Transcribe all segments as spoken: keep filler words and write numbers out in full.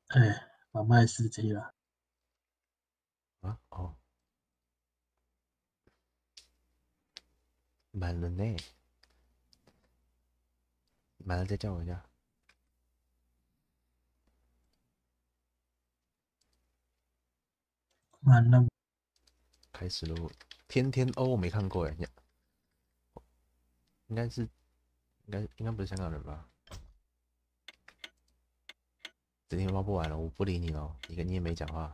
哎，把麦司机了。 啊哦，满了呢，满了再叫我一下。 满了。 开始喽！天天欧我没看过哎，应该是，应该应该不是香港人吧？整天挖不完了，我不理你了，你你也没讲话。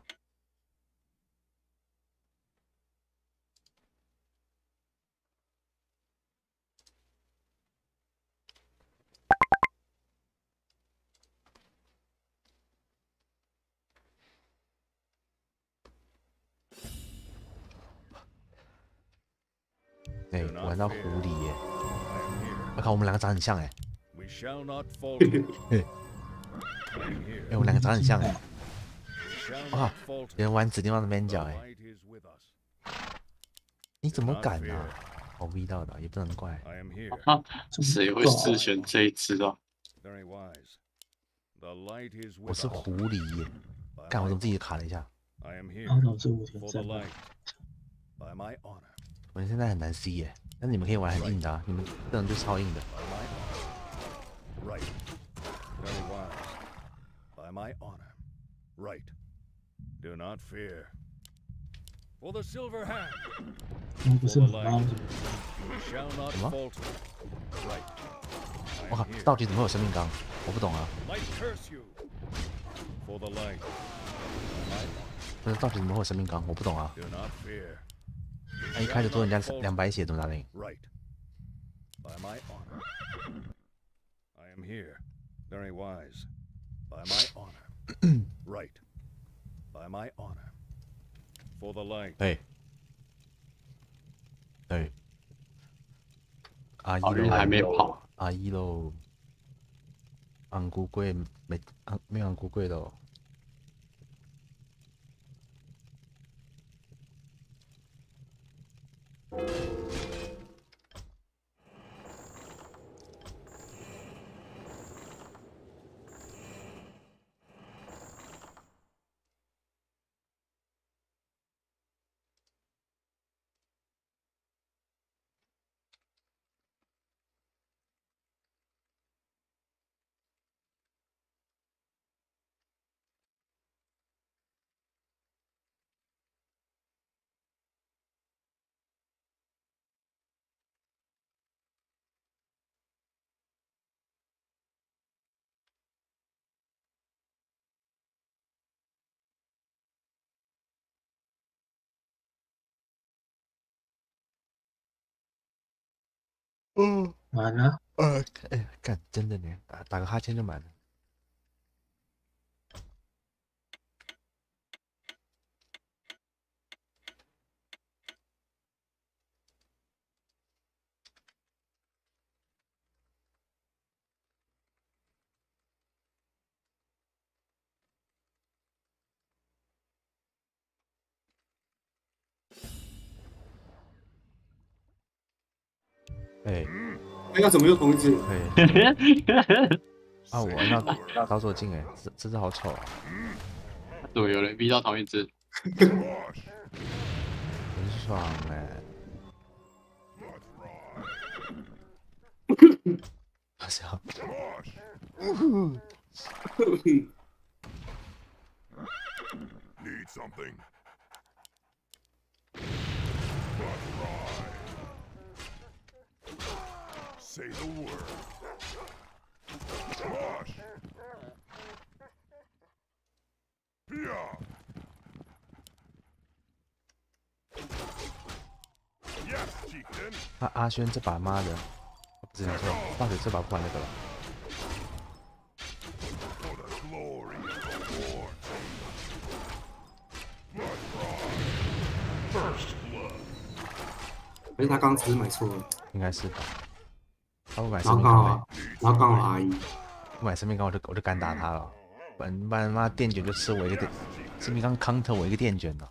哎、欸，玩到狐狸耶！我、啊、靠，我们两个长很像哎。哎，哎，我们两个长很像哎。哇，有人玩指定方的 man 角哎。你怎么敢啊？我逼到的，也不能怪。 啊，谁会自选这一只啊？ 我是狐狸耶！干，我怎么自己卡了一下？ 然后导致武田战败。 我们现在很难 C 耶，但是你们可以玩很硬的啊，你们这种就超硬的。 我不是猫什么？我靠，到底怎么会有生命纲？我不懂啊。不是，到底怎么会有生命纲？我不懂啊。那一开始多人家两百血怎么打得赢？对，对，阿一喽， 还没跑， 阿一喽，昂古贵没昂没昂古贵的哦。嗯， 满了。 呃，哎，干，真的呢，打打个哈欠就满了。哎， 哎呀，怎么又同一只？ 对。啊，我那导左镜哎，这这只好丑啊！ 对，有人逼到同一只， 很爽哎！好笑。 Need something? Say the word. Gosh. Yeah. Yes, chieftain. 阿阿轩这把妈的，不是你说，大水这把不玩那个了。 For the glory of the war team. First blood. 可是他刚只是买错了， 应该是吧？他不买然后生命钢嘞， 刚好，然后刚好阿姨， 不买生命钢我就我就敢打他了，不然不然妈电卷就吃我一个电，生命钢 counter 我一个电卷了。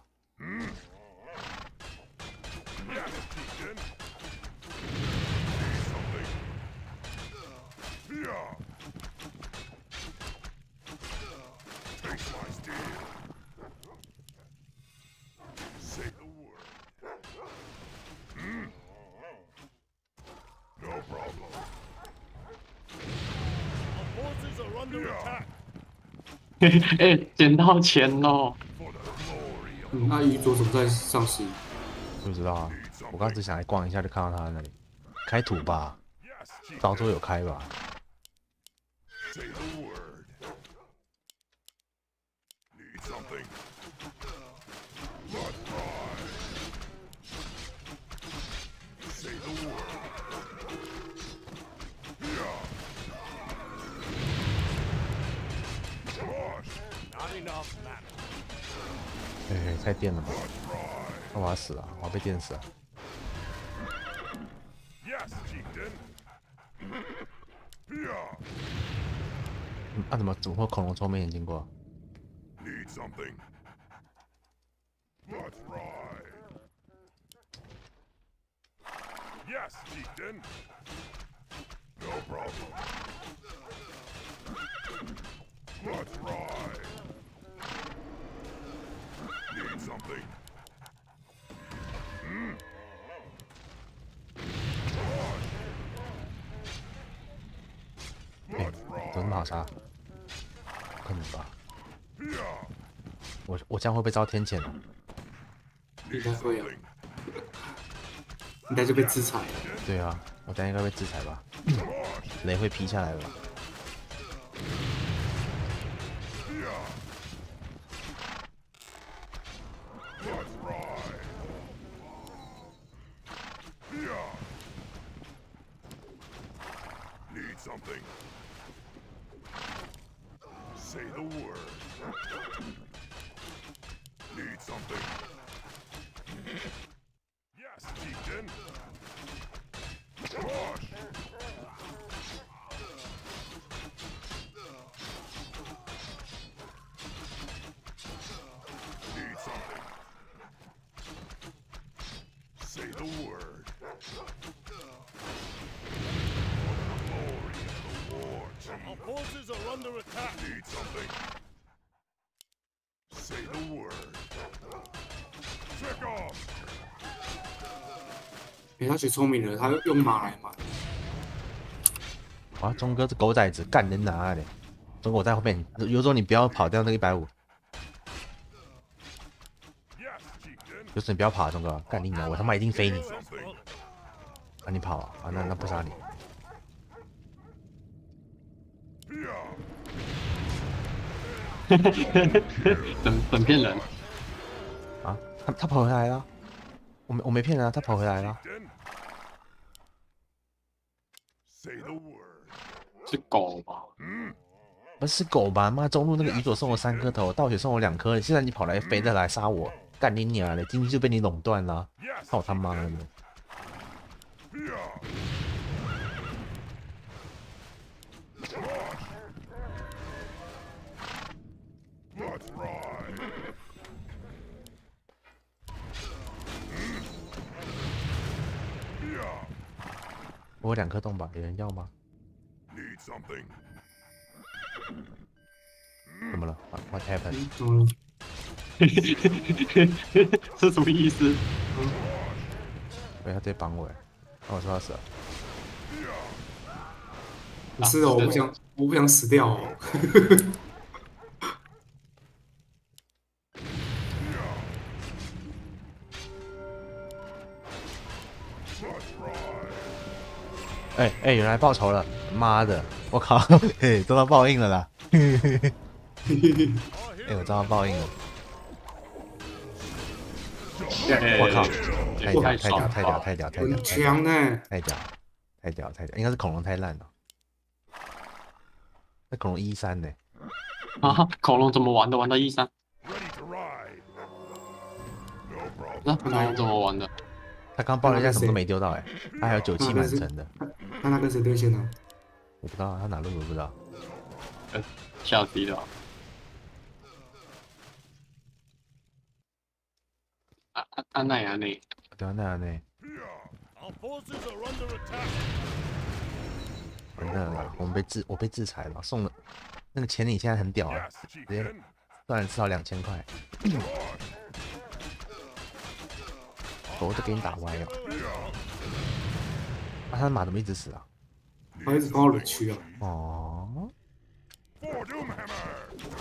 哎，捡到钱喽！ 嗯，阿姨左手在上西， 不知道啊，我刚只想来逛一下，就看到他那里开土吧，早都有开吧。 Say the word. Need something. Blood cry. Say the word. Yeah. Gosh. Not enough mana. 嘿嘿，太电了吧！那我要死了，我要被电死了。 Yes, chieftain. Yeah. 嗯啊，怎么怎么会恐龙从面前经过？ Need something. Let's ride. Yes, chieftain. No problem. Let's ride. Need something. Hmm? 哎，怎么那么好杀？可能吧。我我这样会被遭天谴的。 应该会啊，应该就被制裁了。 对啊，我等下应该被制裁吧？雷会劈下来吧？ Need something. Say the word. Need something. Yes, chieftain. Gosh. Need something. Say the word. Our forces are under attack. Need something. Say the word. Trick off. 哎，他学聪明了，他用马来买。 啊，钟哥这狗崽子干人哪里？钟哥我在后面，有种你不要跑掉那个一百五。 有种你不要跑，钟哥，干你娘！我他妈一定飞你！啊，你跑啊？那那不杀你。 本本骗人啊！他他跑回来了，我没我没骗人啊，他跑回来了。 是狗吧？ 不是狗吧？妈，中路那个鱼佐送我三颗头，倒血送我两颗，现在你跑来飞的来杀我，干你娘的！今天就被你垄断了，操他妈的！ Let's ride. Yeah. 我有两颗洞吧，有人要吗？ Need something. 怎么了 ？What happened？ 嗯， 这什么意思？ 对，他直接绑我，那我说他死了。 不是哦，我不想，我不想死掉哦。 哎哎，有人来报仇了！妈的，我靠，嘿，遭到报应了啦！嘿嘿嘿，哎，我遭到报应了！我靠，太屌太屌太屌太屌太屌！ 很强呢， 太屌太屌太屌！应该是恐龙太烂了。那恐龙一三呢？ 啊，恐龙怎么玩的？玩到一三？那恐龙怎么玩的？ 他刚爆了一下，什么都没丢到哎、欸，他还有九气满层的。 那他跟谁对线呢？ 我不知道，他哪路我不知道。 呃，下低了。啊啊啊！那样呢？ 对啊，那样呢？完蛋了，我们被制，我被制裁了，送了那个钱，你现在很屌啊，直接赚了至少两千块。狗都给你打歪了。啊，他的马怎么一直死啊？ 他一直帮我冷区啊。 哦， For Doomhammer.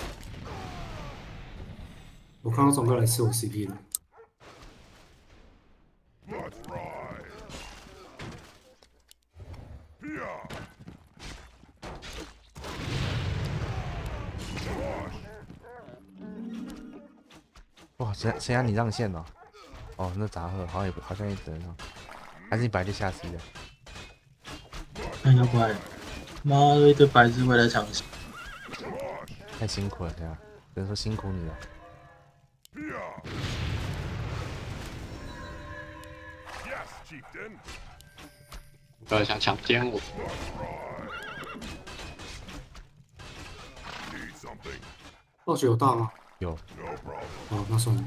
我看到钟哥来吃我 C P 了。 Let's ride. Yeah. 哇，谁谁让你让线了？哦，那杂贺好像也不好像也得了，还是你本来就下 C 的？ 那要不然，妈的一堆白痴会来抢戏。 太辛苦了，这样，只能说辛苦你了。 Yeah. Yes, chieftain. 不要想强奸我。 Need something. 暴雪有大吗？ 有， No problem. 哦，那算了。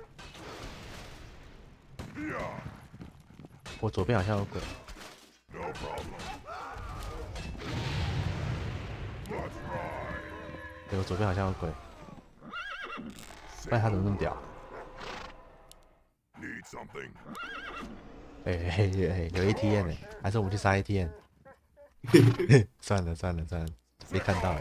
Yeah. 我左边好像有鬼。 No problem. Let's ride. 对，我左边好像有鬼。不然他怎么那么屌？ Need something. 哎哎哎，有 A T M 呢，还是我们去杀 A T M？ 算了算了算了，被看到了。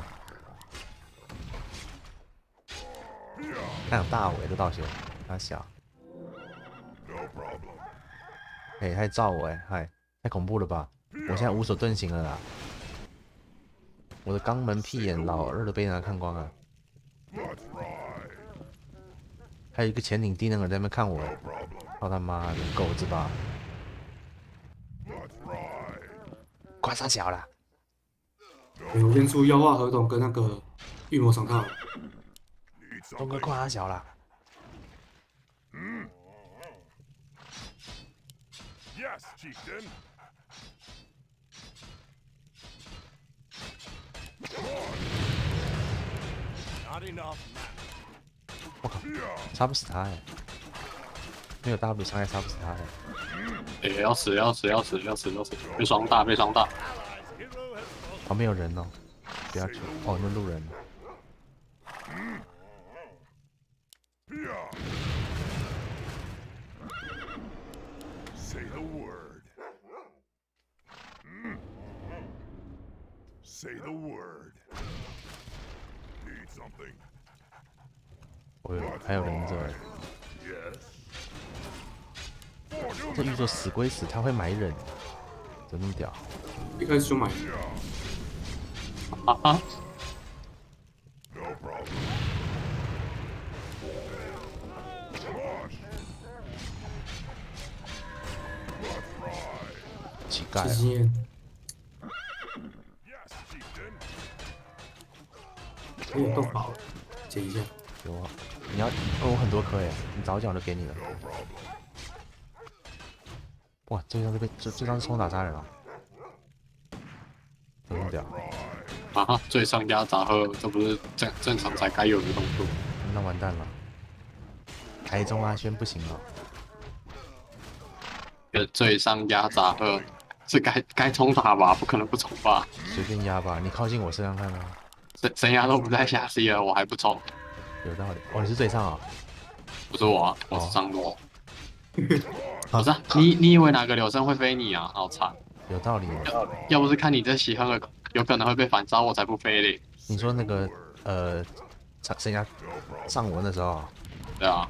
那种大尾的道歉，他小。 No problem. 哎、欸，他照我哎、欸，嗨，太恐怖了吧！我现在无所遁形了啦。我的肛门屁眼老二都被人家看光了。 Let's ride. 还有一个潜艇低能儿在那边看我、欸， No problem. 操他妈的狗子吧！ Let's ride. 关上小了。 欸我练出妖化合同跟那个御魔长套。 Need 东哥 something. 关他小了。 Hmm? Yes, chieftain. Not enough, man. 我靠， Yeah. 杀不死他哎、欸，没有 W 伤害杀不死他哎、欸。 哎、要死要死要死要死要死！被双大被双大， Allies' hero has fallen. 旁边有人哦，不要去哦，那路人。 Yeah. Say the word. Hmm? Say the word. Need something. 我有还有忍者哎、 Yes. 这玉座死归死，他会买忍，怎么那么屌？ 一开始就买。 啊啊！ No problem. 乞丐、啊。 吃经验。 Yes, chieftain. 我有动宝，解一下。 有啊，你要哦，我很多颗哎，你早讲就给你了。 No problem. 哇，这张是被这这张是冲打杀人啊！怎么屌？ 啊！最上压杂喝，这不是正正常才该有的动作。 那完蛋了，台中阿轩不行了。 呃，最上压杂喝是该该冲塔吧？不可能不冲吧？ 随便压吧，你靠近我身上看啊。 神神牙都不在下 C 了，我还不冲？ 有道理。哦，你是最上啊？ 不是我啊，我是上路。 啊不是、啊、你你以为哪个柳生会飞你啊？好惨！ 有道理。 要不是看你这喜恨的，有可能会被反杀，我才不飞嘞。 你说那个呃，剩下上我那时候啊， 对啊。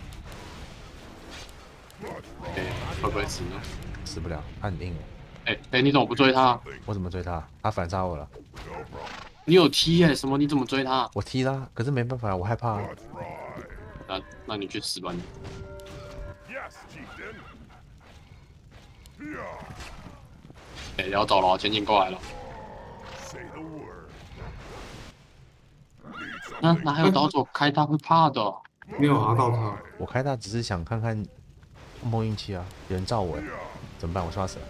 哎、会不会死呢？ 死不了，他很硬。 哎、哎、欸，你怎么不追他？ 我怎么追他？他反杀我了。 你有踢耶、欸？什么？你怎么追他？ 我踢他，可是没办法，我害怕。 那那你去死吧你！ Yes, chieftain. Yeah. 哎、欸，要走了，前进过来了。 Say the word. Need 那 something. 那还有岛主开他会怕的。 没有拿到他。 我开大只是想看看碰碰运气啊，有人罩我，怎么办？我刷死了。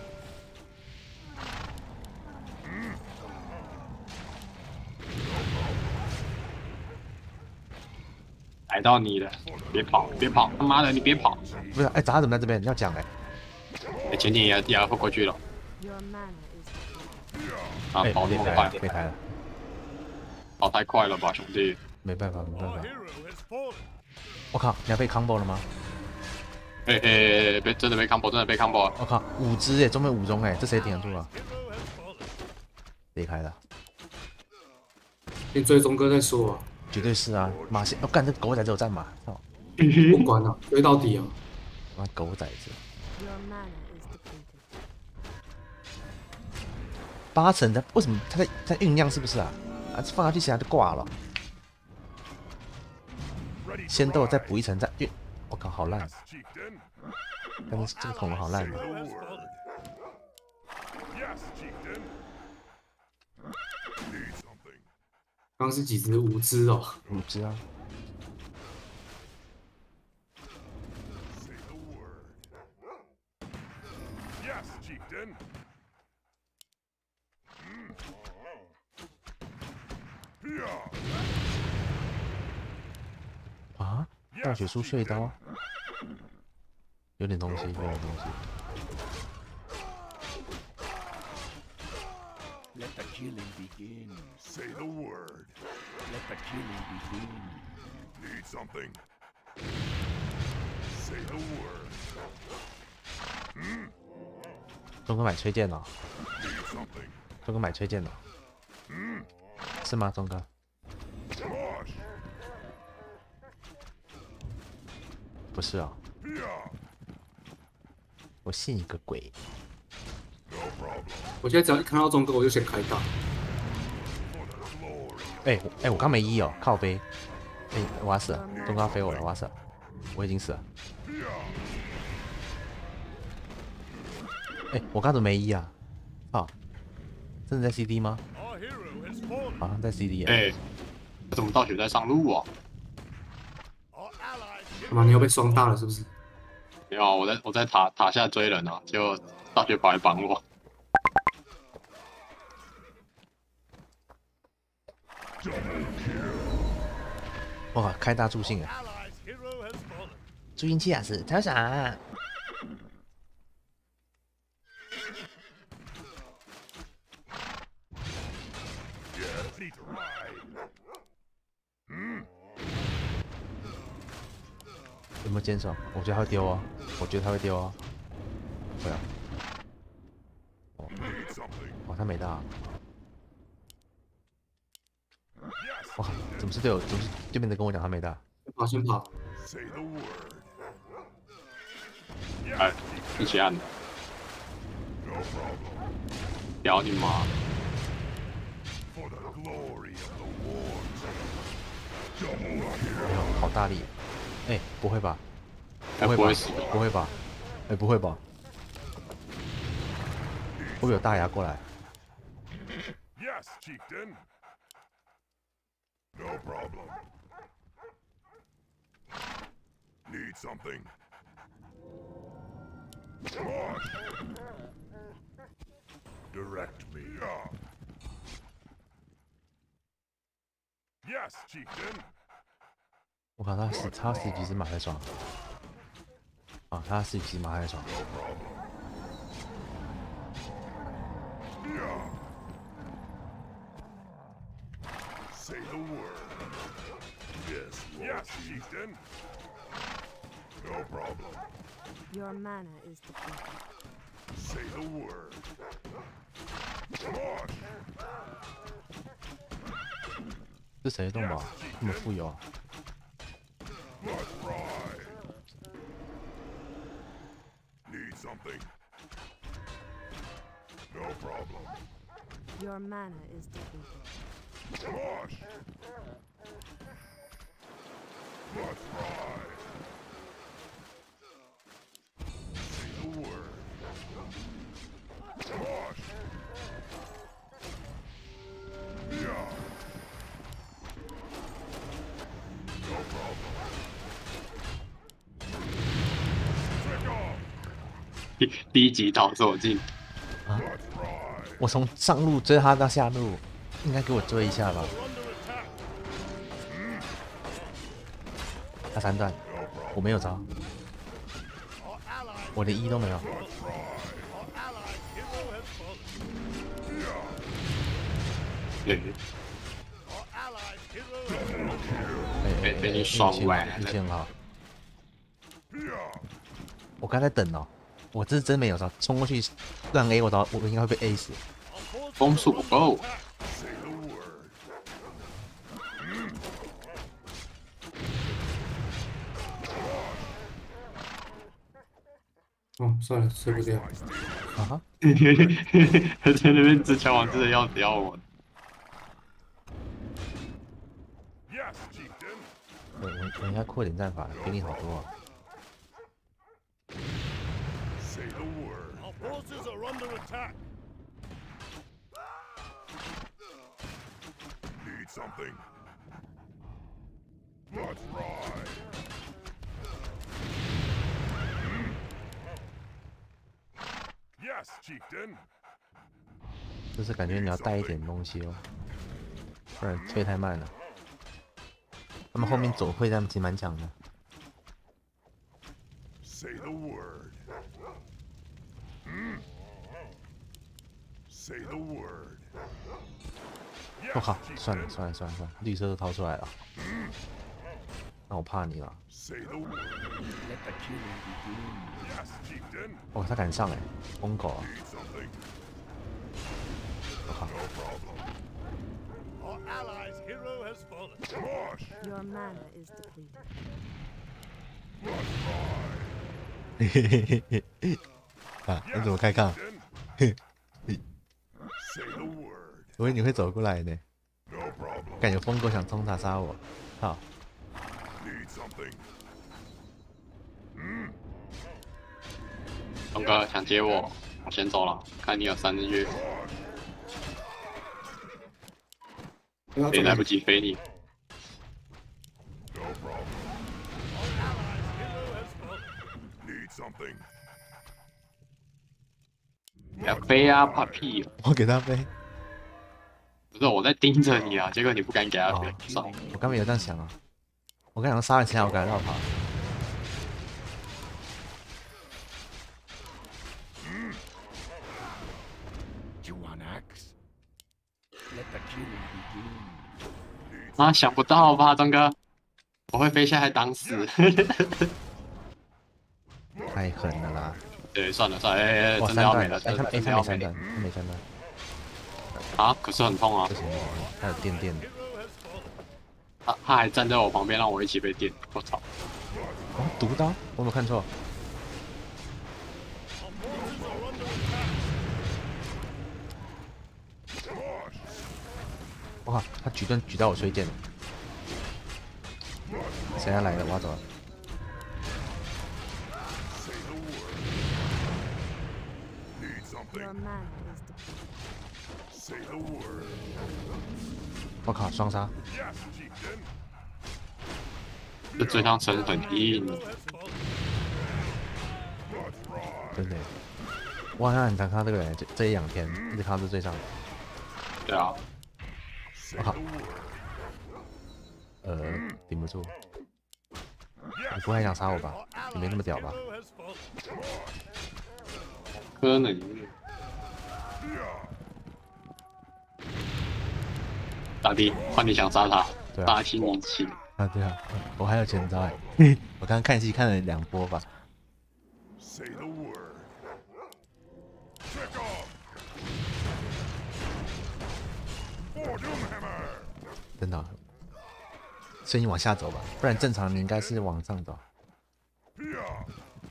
逮到你了，别跑，别跑！他妈的，你别跑！ 不是，哎，杂怎么在这边？你要讲哎。 哎、前进也也要过去了。 Your manner is 啊， 哎， 跑那裂开了， 么快， 裂开了， 跑太快了吧，兄弟！ 没办法，没办 Our 法。 hero has fallen. 我靠，你要被 combo 了吗？ 哎哎哎，被真的被 combo，真的被 combo 了。 我靠，五只哎，中间五中哎，这谁顶得住啊？ Hero has fallen. 裂开了。 先追踪哥再说啊， 绝对是啊！马先，我、哦、干这狗仔只有战马，操！ 不管了，追到底啊！ 妈狗仔子， Your mana is depleted. 八成的，为什么他在在酝酿是不是啊？啊，放下去其他就挂了。先斗再补一层再运，我靠，好烂！ Chieftain. 但是这个恐龙好烂的。 Hero has fallen. Yes, chieftain. Need something. 刚刚是几只五只哦， 五只啊！ Say the word. Yes, chieftain. Hmm. Yeah. 啊！暴雪书血刀，有点东西，有点东西。 Let the killing begin. Say the word. Let the killing begin. Need something. Say the word. 钟哥买崔健了， Need something. 钟哥买崔健了，是吗？钟哥 Mosh. 不是啊， Yeah. 我信你个鬼！ No problem. 我现在只要一看到中哥，我就先开打。 For the glory. 哎、我哎、我刚没一哦，靠背。哎、我要死了，钟哥要飞我了，我要死了，我已经死了。 Yeah. 哎、我刚怎么没一啊？哦，真的在 C D 吗？ Our hero has fallen. 好像在 C D 哎、怎么道雪在上路啊？ Our allies 他妈，你又被双大了是不是？ 没有啊，我在我在塔塔下追人啊，结果道雪跑来帮我。 哇，开大助兴啊！ allies hero has fallen. 助兴器啊是他啥？ Yeah. Ready to ride. 有没有坚守？我觉得他会丢哦，我觉得他会丢哦。会啊， Need something. 哦，他没到、啊。 Yes. 哇，怎么是队友？怎么是对面的跟我讲他没到？ 先跑先跑， Say the word. 哎，一起按， No problem. 屌你妈！ For the glory of the wars. Double 没 kill. 有，好大力！哎、不会吧？ 哎， 不会吧不会死？ 不会吧？哎、不会吧？会不会有大牙过来？ Yes, chieftain. No problem. Need something. Mosh. Direct me. Yeah. Yes, chieftain. 我靠，他十他十几只马在爽。啊，他十几只马在爽。 Yeah. Say the word. Yes, yes, chieftain. No problem. Your mana is depleted. Say the word. Mosh. 是谁的动保？这么富有啊？ Let's ride. Need something. No problem. Your mana is depleted. Mosh. Let's ride. Say the word. Mosh. Yeah. No problem. Trick off. 第第一集逃走进， Let's ride. 我从上路追他到下路，应该给我追一下吧？ Under attack. 他三段，我没有招， Our allies 我连一都没有。 Our allied hero has fallen. 哎， Our allied hero has fallen. 哎被被你爽歪了运气很好。 Yeah. 我刚才等哦，我这是真没有招，冲过去乱 A， 我招我应该会被 A 死。 Our forces 风速不够， Say the word. 哦，算了，吃不掉。 啊哈， 在那边自强王真的要不要我？ Yes, chieftain. 我我我应该扩点战法，给你好多啊。 Say the word. Our forces are under attack. Need something? Let's ride. Yes, chieftain. 就是感觉你要带一点东西哦，不然推太慢了。他们后面走会战其实蛮强的。 Say the word. Hmm? Say the word. 我 Yes, 靠，算了 chieftain. 算了算了算了，绿色都掏出来了。那我怕你了。 Say the word. Let the killing begin. Yes, chieftain. 哦，他敢上哎，疯狗啊！ Need something? 我靠， No problem. Our allies' hero has fallen. Gosh. Your mana is depleted. 嘿嘿嘿嘿嘿！啊，你怎么开杠？ Chieftain. Say the word. 我以为你会走过来呢， No problem. 感觉疯狗想冲塔杀我。好， Need something? 东哥想接我，我先走了，看你有三日月， 不要也来不及飞你。 No problem. Our allies' hero has fallen. Need something? 不要飞啊，怕屁哦！ 我给他飞。 不是我在盯着你啊，结果你不敢给他飞哦， 操！ 我刚没有这样想啊，我刚想杀了其他，我赶快绕跑。 You want axe? Let the killing begin. 啊，想不到吧，东哥？我会飞下来挡死。 太狠了啦！ 对，算了算了，哎、欸、哎， 哇， 真三段， 的要没了， 哎，他真的哎，他真的要没了没三段，他没三段， 啊！可是很痛啊不，行，他有电电的。 Hero has fallen. 他他还站在我旁边，让我一起被电，我操！ 哦，毒刀，我有没有看错？ Our forces are under attack. 哇，他举盾举到我吹剑了。谁要来了？我要走了。 Say the word. Need something? Your mana is depleted. Say the word. 我靠，双杀！ Yes, chieftain. 这追上城很硬， Hero has fallen. Let's ride. 真的耶。我好像很常看到这个人，这这一两天一直看到这最上。 对啊， Say Okay. the word. 呃，顶不住。 Yes. 你不会还想杀我吧？ Our 你没那么屌吧？ hero has fallen. 可能。大弟，换你想杀他， 对啊大清一气。 啊，对啊，我还有前招哎。我刚刚看戏看了两波吧。 Say the word. Check off. For Doomhammer. 真的哦。所以你往下走吧，不然正常你应该是往上走。 Here.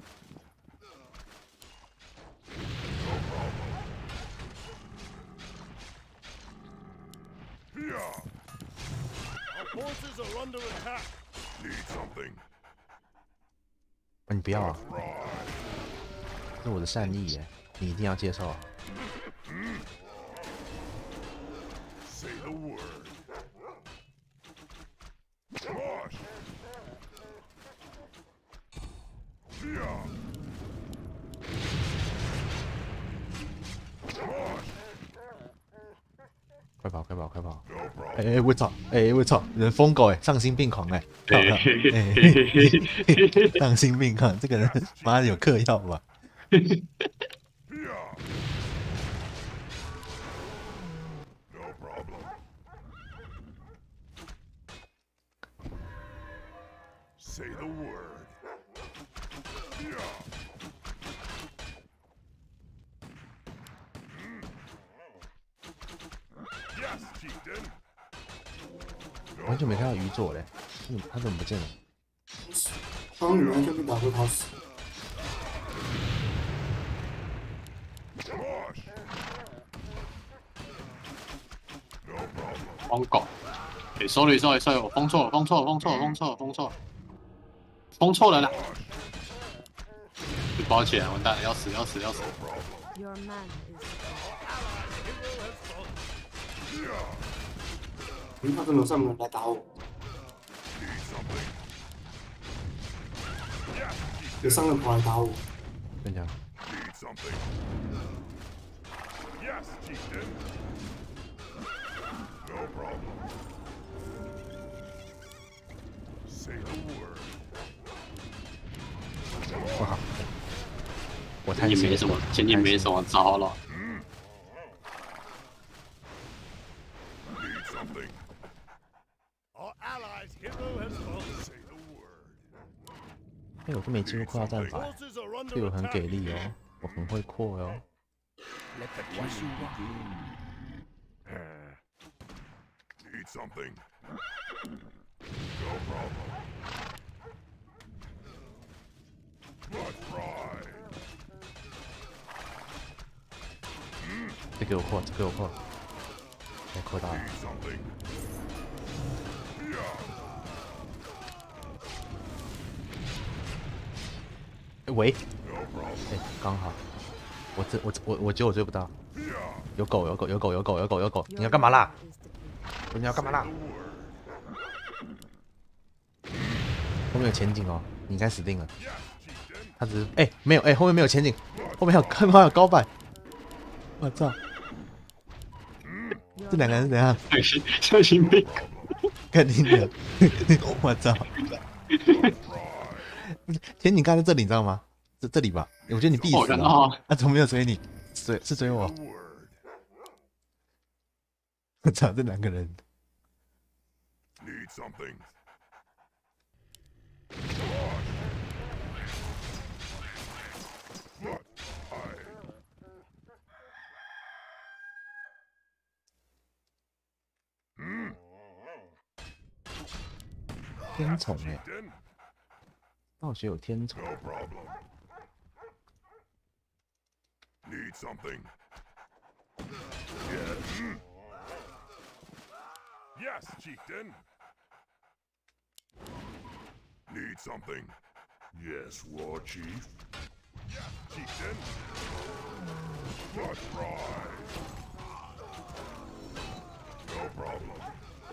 Here. Our forces are under attack. Need something? 啊，你不要啊！这是我的善意耶，你一定要接受啊。 Say the word. Gosh. Here. Gosh. 快跑，快跑，快跑！ No problem. 哎哎，我操！哎我操！人疯狗哎，丧心病狂哎！靠靠！哎，丧心病狂，这个人妈的有嗑药吧？ Here. No problem. Say the word. Here. Yes, chieftain. 完全没看到鱼座嘞，他怎么他怎么不见了？ 当女人就被打过他死。 疯狗，哎，sorry sorry sorry，我封错了，封错了，封错了，封错了，封错了，封错了啦！抱歉，完蛋了，要死要死要死！ Your mana is 嗯，他怎么上门来打我？有三个跑来打我。 跟你讲， Yes, chieftain. No problem. Say the word. 不好，我前太进没什么，前进没什么招了。 Need something. Our allies' hero has fallen. Say the word. 哎，我都没进入扩大战法， Forces are 队 under 友很 attack. 给力哦，我很会扩哦。 Let the killing begin. Need something. No problem. Let's ride. 这给我扩，这给我扩，我扩大了。 Need something. Yeah. 哎喂， No problem. 哎，刚好，我这我我我觉得我追不到。有狗有狗有狗有狗有狗有狗，你 your 要干嘛啦？ mana is depleted. 你要干嘛啦？后面有前景哦，你应该死定了。他只是哎、没有哎、后面没有前景，后面还有他妈有高板，我操！ Your 这两个人是怎样？ 小心小心被肯定的，我操！前景刚才在这里，你知道吗？这这里吧，我觉得你必我死了。 看到啊，怎么没有追你？追是追我？ Word. 我操，这两个人。 Need something. Let's hide. 天宠哎、 Then 大学有天宠， no problem. Need something. Yes. Yes, chieftain. Need something. Yes, war chief. Yes, chieftain. Let's ride. No problem.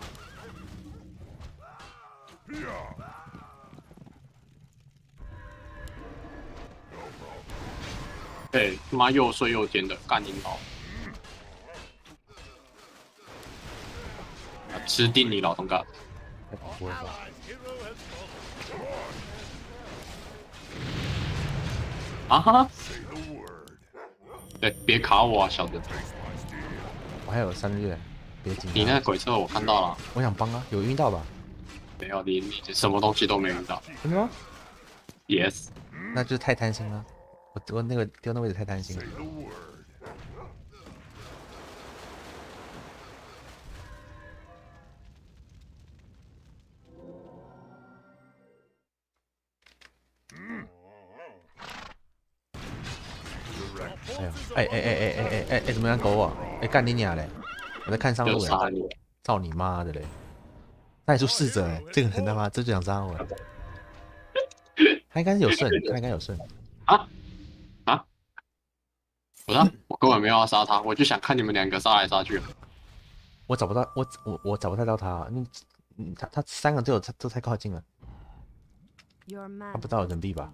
Yeah. No problem. 对，他妈又睡又尖的干你老，啊吃定你老东哥！ 哎不会吧？ Allies' hero has fallen. 啊哈， Say the word. 对，别卡我啊，小子！ Face my steel. 我还有三个月，别紧你那张。 个鬼车我看到了， 我想帮啊，有晕到吧？ 没有你你什么东西都没遇到。 真的吗？ Yes， 那就是太贪心了。我我那个丢那位置太贪心 Say 了。 the word. 哎呦，哎哎哎哎哎哎哎哎，怎么样狗我？哎干你娘嘞！我在看上就路哎， 杀你！ 操你妈的嘞！那你说逝者哎，这个人他妈这就想杀我哎。他应该是有顺，他应该有顺。 啊啊！不是啊，我根本没有要杀他，我就想看你们两个杀来杀去。 我找不到，我我我找不太到他，嗯嗯，他他三个队友都太靠近了。 Your mana 他不知道有 is 人币吧？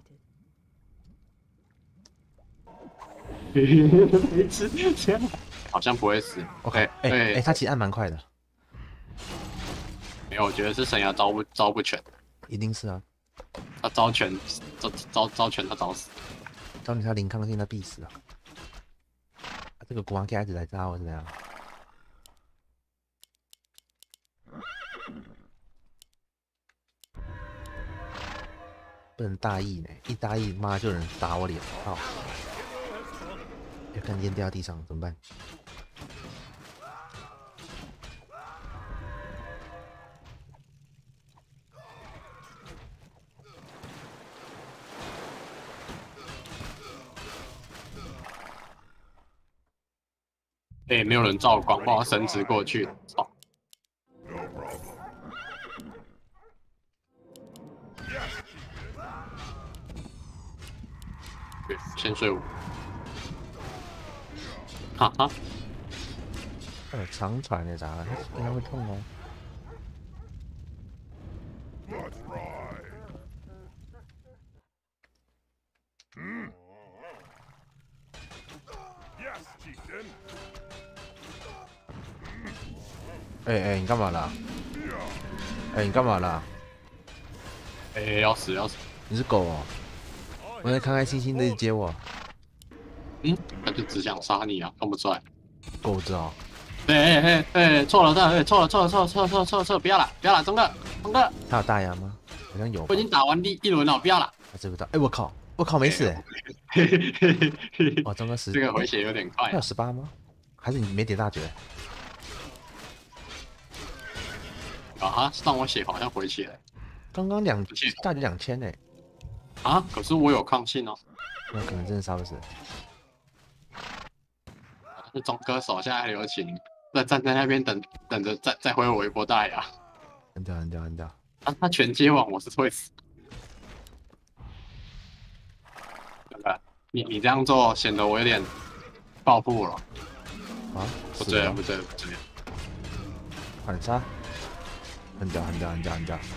depleted. 没吃，这样好像不会死。 OK，哎哎哎哎，他其实按蛮快的， 没有，我觉得是神牙招不招不全， 一定是啊。 他招全招招招全他找死。 找你他零抗性，他必死啊！啊这个国王 K 一直来扎我是怎样？不能大意呢，一大意妈就有人打我脸，操！要看烟掉地上怎么办？ 哎、没有人照光，帮我伸直过去。操！ No problem. Yes, 对，先睡我。哈哈， 哎，长传的咋了？应该会痛哦。 that's right. Hmm? Yes, chieftain. 哎哎，你干嘛啦？哎，你干嘛啦？ 哎、要死要死！ 你是狗哦？我在开开心心的接我， 嗯，他就只想杀你啊，看不出来。 狗子哦。 哎哎哎哎，错了，错了，哎错了，错了，错了，错了，错了，错了，错了，不要了，不要了，钟哥，钟哥， 他有大牙吗？好像有吧。 我已经打完第一轮了，不要了。 他知不到？哎，我靠，我靠，没死哎！ 嘿嘿嘿嘿嘿哇，钟哥十， 这个回血有点快他有。十八吗？还是你没点大绝？ 啊哈，让我血好像回血了。 刚刚两不去大绝两千哎， 啊，可是我有抗性哦。 那可能真的杀不死。 是钟哥手下还留情，在站在那边等等着再再回我一波大牙。 很屌，很屌，很屌。 啊，他全接网，我是会死。对吧？你你这样做显得我有点暴富了。 啊， 不追了， 是吗不追了，不追了。 反杀，很屌，很屌，很屌，很屌。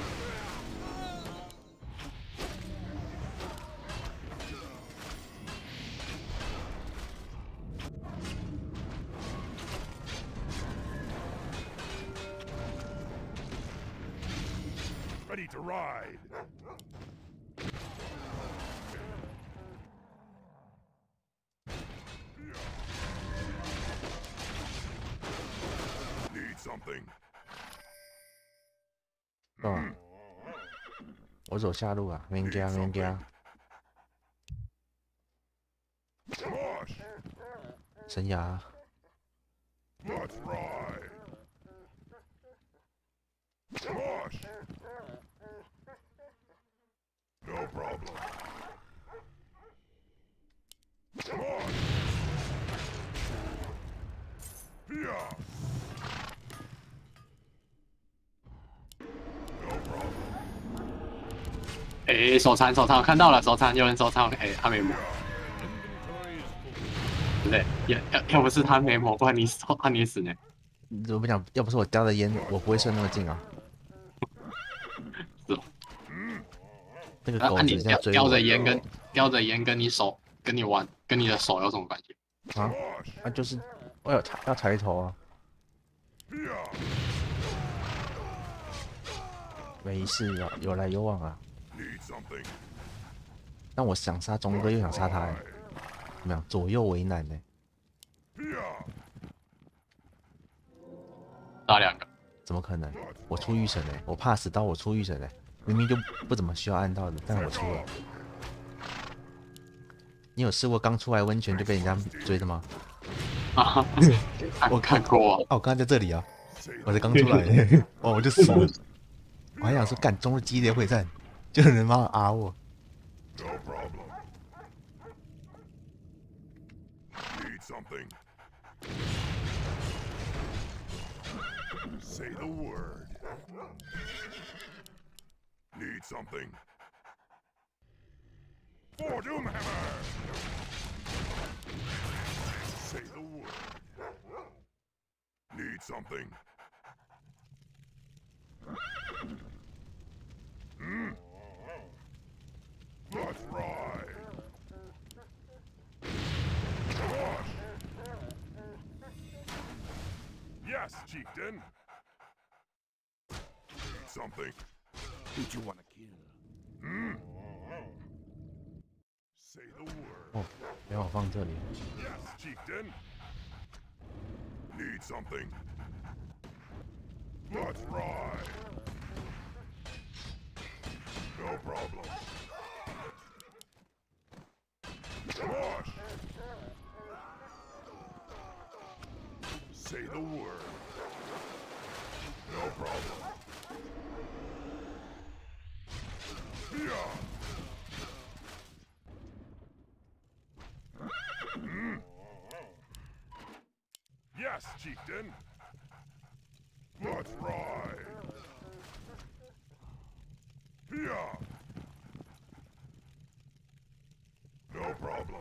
Ready to ride. Need something. 哦，我走下路啊，免惊免惊。 Gosh, 神牙， let's ride. Gosh. No problem. Come on. Yeah. No problem. 哎、手残手残，我看到了手残，有人手残，哎、他没魔，对不对？要要要不是他没魔，不然你手他你死呢。 我不讲，要不是我叼的烟，我不会射那么近啊。 是哦， 那个啊啊你狗子现在叼叼追我着烟跟叼着烟跟你手跟你玩跟你的手有什么关系？ 啊，啊就是我有抬要抬头啊， Yeah. 没事啊，有来有往啊。 Need something. 但我想杀钟哥又想杀他、欸，怎么样？左右为难呢、欸？ Yeah. 打两个， 怎么可能？我出御神哎、欸，我怕死到我出御神哎、欸，明明就不怎么需要按到的，但我出了。你有试过刚出来温泉就被人家追的吗？ 啊，我看过啊。 哦，我刚刚在这里啊，我才刚出来、欸，哦，我就死了。我还想说，干中日激烈会战，就有人妈啊我。 No problem. Need something. Say the word. Need something. For Doomhammer. Say the word. Need something. Hmm? Let's ride. Gosh. Yes, chieftain. Need something. Who'd you wanna kill? Hmm? Say the word. 哦，让我放这里。 Yes, chieftain. Need something. Let's ride. No problem. Gosh. Say the word. No problem. Yeah. Hmm? chieftain. That's right. Yeah. No problem.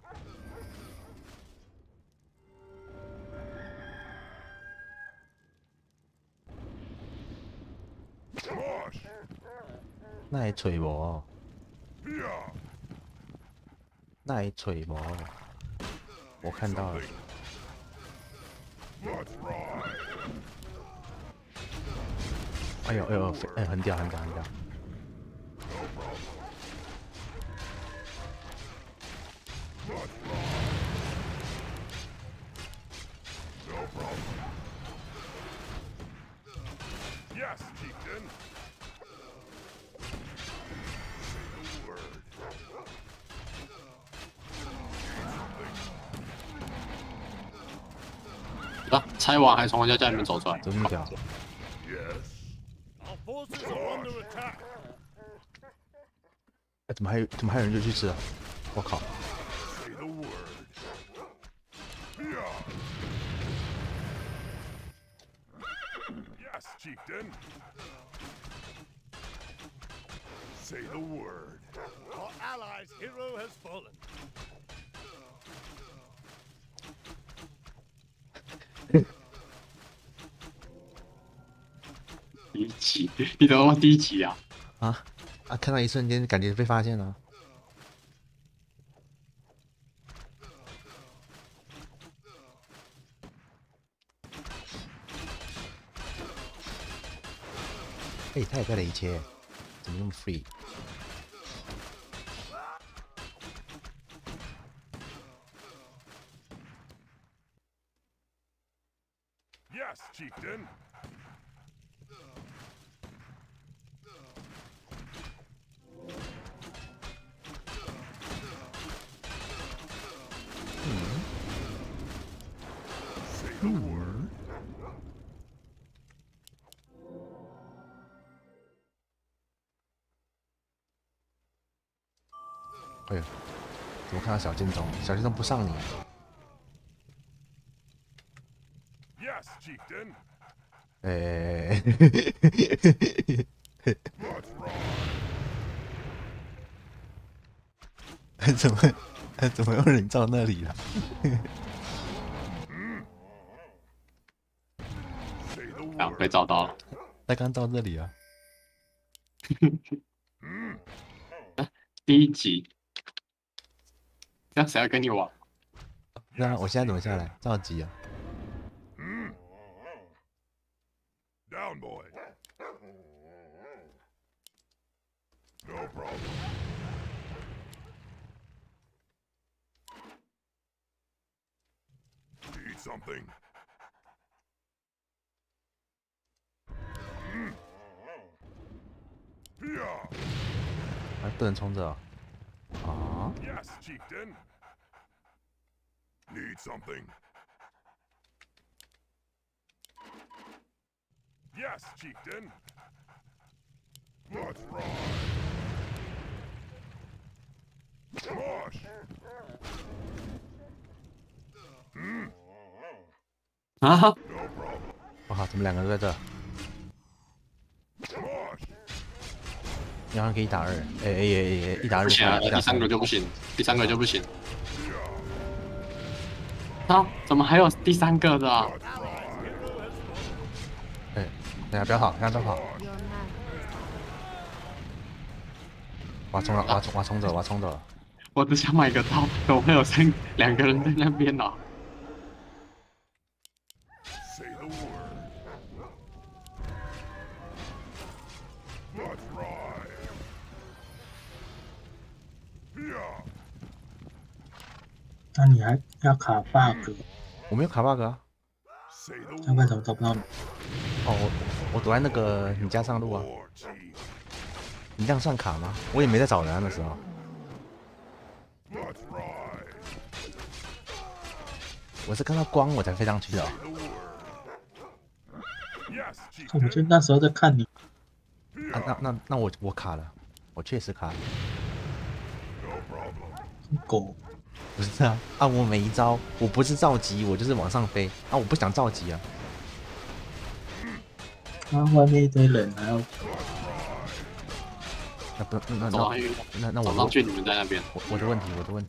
Smosh. 那会吹无？ Yeah. 那会吹无？我看到了。 That's right. 哎呦哎呦，哎，很屌很屌很屌！ Yes, chieftain. Say the word. 啊，拆完还从人家家里面走出来， 真屌！ Yes. Our forces are under attack. 哎，怎么还有怎么还有人就去吃啊？我靠！ Say the word. Yeah. Yes, chieftain. Say the word. Our allies' hero has fallen. 第一集，你怎么第一集啊？ 啊啊！看到一瞬间，感觉被发现了。哎、他也在雷切，怎么那么 free？ Yes, chieftain. Say the word. 哎呦，怎么看到小剑宗？小剑宗不上你。 Yes, chieftain. 哎、 That's right. 怎么怎么有人到那里了？ Say the 啊， word. 被找到了。 他刚到这里啊！ 第一集，这样谁要跟你玩？ 那我现在怎么下来？着急啊！ Down, boy. No problem. Need something? Yeah. 还不能冲着哦啊！ Yes, chieftain. Need something? Yes, chieftain. That's right. Smosh. 啊， No problem. 我靠，怎么两个都在这？ Smosh. 你好像可以一打二，哎哎哎哎，一打二不行啊， 一打第三三个就不行，第三个就不行。啊，怎么还有第三个的啊？ 哎，等下不要跑，等下不要跑， Your man 我要冲了，我要冲，我要冲走，我要冲走了。 我只想买个刀，怎么会有三两个人在那边啊？ Say the word. That's right. Yeah. 那你还要卡 bug， 我没有卡 bug 啊！ Say the 要不然怎 word. 么找不到你？ 哦，我我躲在那个你家上路啊， War chief. 你这样算卡吗？我也没在找人啊那时候。 That's right. 我是看到光我才飞上去的、哦。 The word. Yes, 我 chieftain. 就那时候在看你， 啊，那那那我我卡了，我确实卡了。 No problem. 狗不是啊，啊我每一招我不是召集，我就是往上飞啊，我不想召集啊。 啊，外面一堆人还要那不那那走上去， 那那我走上去，你们在那边。 我我的问题我的问题，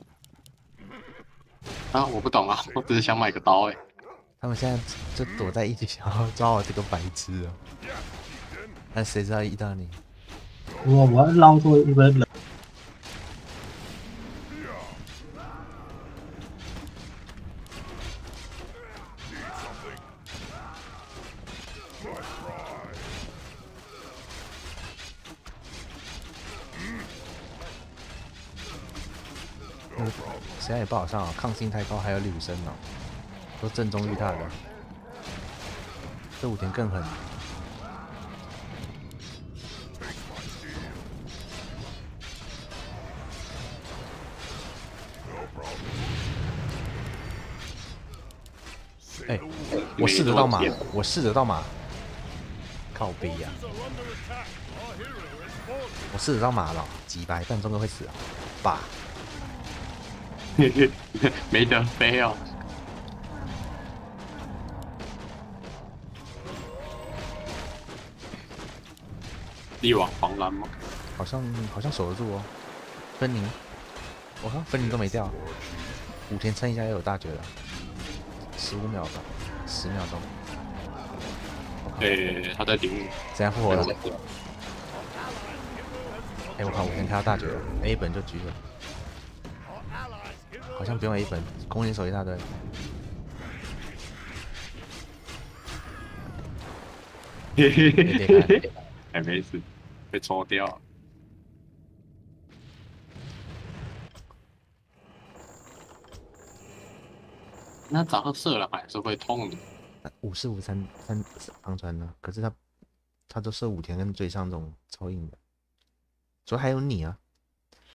啊，我不懂啊，我只是想买个刀哎、欸。 他们现在就躲在一起想要抓我这个白痴啊！但谁知道意大利？ 我我要绕过一堆人。 嗯，实在也不好上啊，抗性太高，还有女生哦，都正中遇他的，这五田更狠。哎、欸，我试得到马，我试得到马，靠背呀、啊！我试得到马了，几百，但终究会死啊！爸， 没得飞哦。力挽狂澜吗？ 好像好像守得住哦。芬宁，我靠，芬宁都没掉，武田撑一下又有大绝了。十五秒吧，十秒钟。 对、欸，他在顶。 怎样复活了？哎、欸，我靠，武田开到大绝了 ，A 本就狙了。好像不用 A 本，空灵手一大堆。 嘿嘿嘿嘿嘿，哎，没事，被抽掉了。那早上射了还是会痛的。 五四五三三长传呢？可是他他都射武田跟追上这种超硬的，主要还有你啊，